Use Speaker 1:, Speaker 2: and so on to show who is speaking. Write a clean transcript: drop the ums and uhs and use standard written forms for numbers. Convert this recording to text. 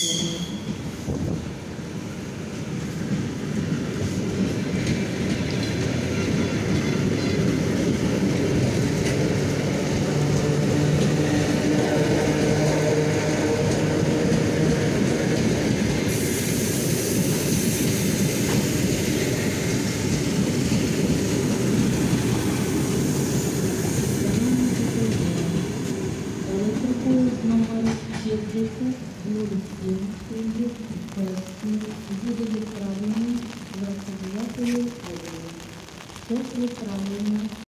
Speaker 1: Номер 60, 07, буде відправлений 29 години. Все відправлено.